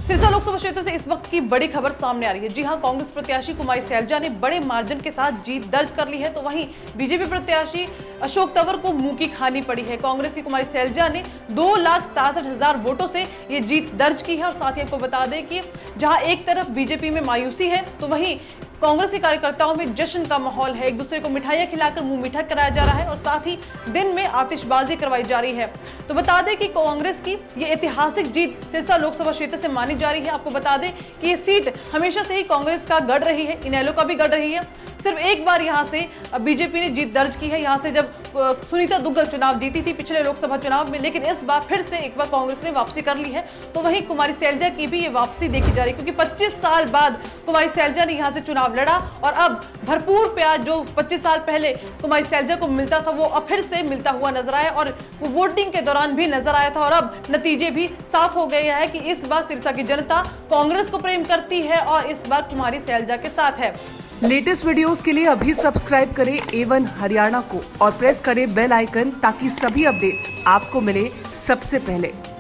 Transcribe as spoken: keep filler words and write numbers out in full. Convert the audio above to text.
सिरसा लोकसभा क्षेत्र से इस वक्त की बड़ी खबर सामने आ रही है। जी हां, कांग्रेस प्रत्याशी कुमारी सैलजा ने बड़े मार्जिन के साथ जीत दर्ज कर ली है, तो वहीं बीजेपी प्रत्याशी अशोक तंवर को मुंह की खानी पड़ी है। कांग्रेस की कुमारी सैलजा ने दो लाख सतासठ हजार वोटों से ये जीत दर्ज की है। और साथ ही आपको बता दें कि जहां एक तरफ बीजेपी में मायूसी है, तो वहीं कांग्रेस के कार्यकर्ताओं में जश्न का माहौल है। एक दूसरे को मिठाइयां खिलाकर मुंह मीठा कराया जा रहा है और साथ ही दिन में आतिशबाजी करवाई जा रही है। तो बता दें कि कांग्रेस की ये ऐतिहासिक जीत सिरसा लोकसभा क्षेत्र से मानी जा रही है। आपको बता दें कि ये सीट हमेशा से ही कांग्रेस का गढ़ रही है, इनेलो का भी गढ़ रही है। सिर्फ एक बार यहां से बीजेपी ने जीत दर्ज की है, यहां से जब सुनीता दुग्गल चुनाव जीती थी पिछले लोकसभा चुनाव में, लेकिन इस बार फिर से एक बार कांग्रेस ने वापसी कर ली है। तो वहीं कुमारी सैलजा की भी ये वापसी देखी जा रही है, क्योंकि पच्चीस साल बाद कुमारी सैलजा ने यहां से चुनाव लड़ा और अब भरपूर प्यार जो पच्चीस साल पहले कुमारी सैलजा को मिलता था वो अब फिर से मिलता हुआ नजर आया और वो वोटिंग के दौरान भी नजर आया था। और अब नतीजे भी साफ हो गए हैं कि इस बार सिरसा की जनता कांग्रेस को प्रेम करती है और इस बार कुमारी सैलजा के साथ है। लेटेस्ट वीडियोस के लिए अभी सब्सक्राइब करें ए वन हरियाणा को और प्रेस करें बेल आइकन ताकि सभी अपडेट्स आपको मिले सबसे पहले।